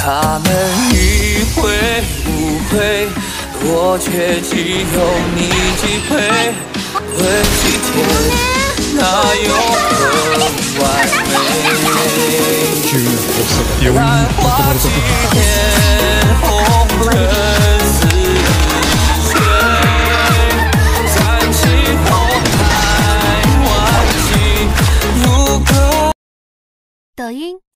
他们迂回无悔，我却只有你击溃。问今天哪有何完美？繁华几年，红人似水，三七后还忘记如歌。 抖音。